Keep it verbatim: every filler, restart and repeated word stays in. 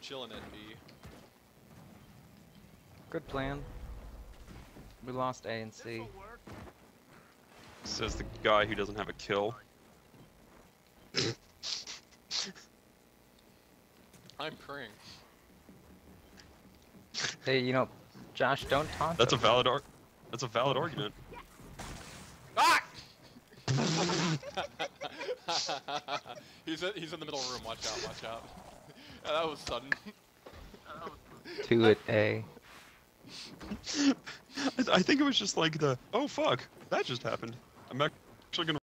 chilling at B. Good plan. We lost A and C. Says the guy who doesn't have a kill. I'm praying. Hey, you know, Josh, don't taunt That's a him. valid ar- That's a valid argument. Ah! he's in, he's in the middle room. Watch out! Watch out! Yeah, that was sudden. Two at A. I, I think it was just like the, oh fuck, that just happened. I'm actually gonna